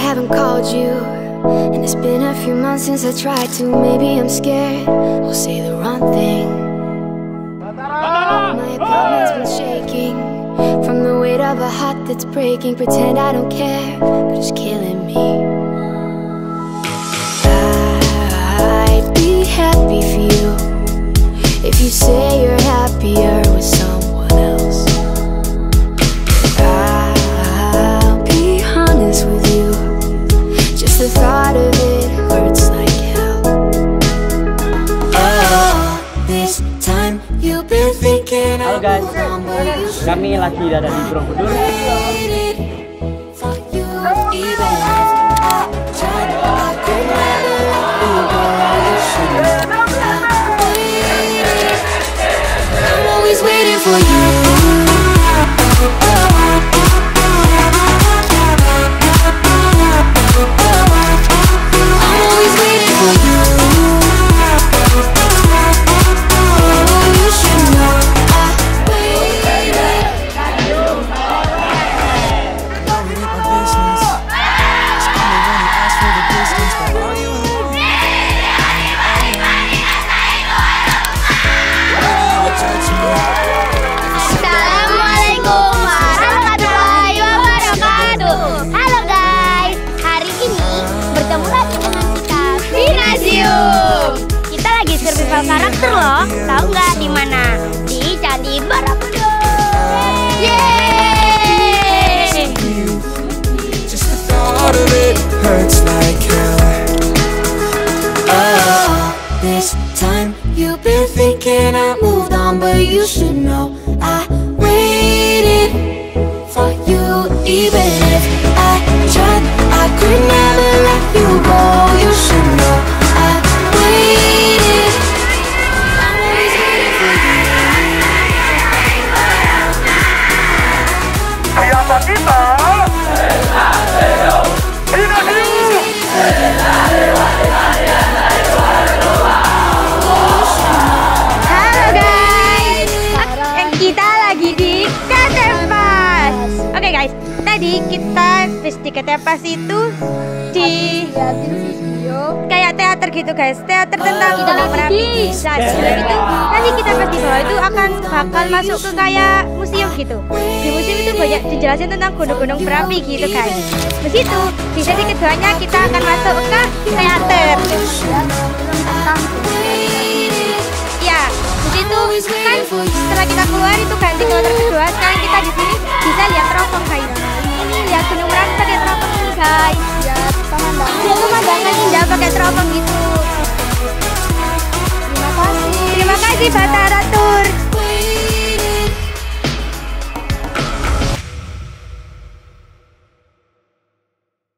haven't called you, and it's been a few months since I tried to. Maybe I'm scared I'll say the wrong thing. My apartment's been shaking from the weight of a heart that's breaking. Pretend I don't care, but it's killing me. I'd be happy for you if you say you're happier with someone else. I'll be honest with you, just the thought of it hurts like hell. Oh, this time you've been thinking. Halo guys, kami lagi ada di Borobudur. Waiting for you. I'm always waiting for you. Oh, you should know I waited. Assalamualaikum warahmatullahi wabarakatuh. Halo guys, hari ini bertemu lagi dengan kita Gimnasium. Kita lagi survival karakter loh. Tahu nggak di mana? Di Candi Borobudur. Yeay! Just the thought of it hurts like hell. Oh, this time you've been thinking I moved on, but you should know I waited for you. Even if I tried, I could never let you go. You should know I waited. I'm always waiting for you. Siapa kita? Halo guys, kita lagi di Ketepas. Oke guys, tadi kita habis di Ketepas itu di kayak teater gitu guys, teater tentang Gunung Merapi. Nah, gitu. Nanti kita pas di bawah itu bakal masuk ke kayak museum gitu. Di museum itu banyak dijelasin tentang gunung-gunung berapi gitu guys. Di situ di sesi keduanya kita akan masuk ke teater. Ya, di situ kan setelah kita keluar itu ganti ke teater kedua. Sekarang kita di sini bisa lihat teropong guys. Ini lihat gunung Merapi pakai teropong guys. Lihat pemandangan indah pakai teropong gitu. Terima kasih Bata.